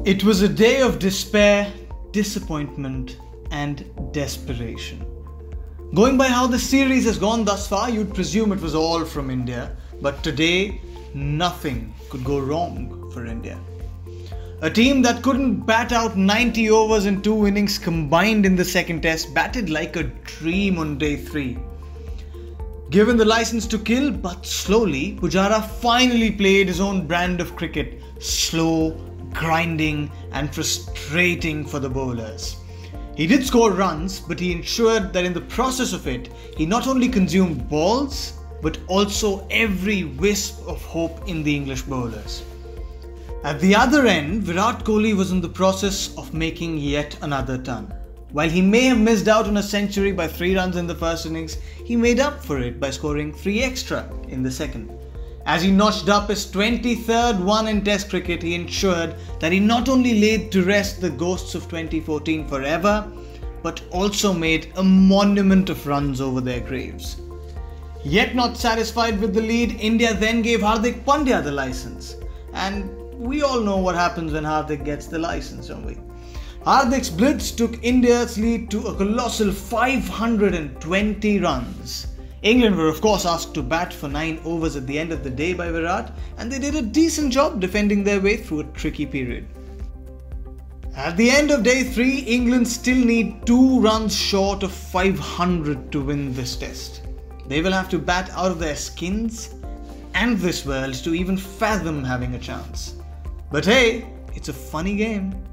It was a day of despair, disappointment, and desperation. Going by how the series has gone thus far, you'd presume it was all from India, but today, nothing could go wrong for India. A team that couldn't bat out 90 overs in 2 innings combined in the second test batted like a dream on day 3. Given the license to kill, but slowly, Pujara finally played his own brand of cricket, slow, grinding and frustrating for the bowlers. He did score runs, but he ensured that in the process of it, he not only consumed balls, but also every wisp of hope in the English bowlers. At the other end, Virat Kohli was in the process of making yet another ton. While he may have missed out on a century by 3 runs in the first innings, he made up for it by scoring 3 extra in the second. As he notched up his 23rd one in Test cricket, he ensured that he not only laid to rest the ghosts of 2014 forever, but also made a monument of runs over their graves. Yet not satisfied with the lead, India then gave Hardik Pandya the license. And we all know what happens when Hardik gets the license, don't we? Hardik's blitz took India's lead to a colossal 520 runs. England were of course asked to bat for 9 overs at the end of the day by Virat, and they did a decent job defending their way through a tricky period. At the end of day 3, England still need 2 runs short of 500 to win this test. They will have to bat out of their skins and this world to even fathom having a chance. But hey, it's a funny game.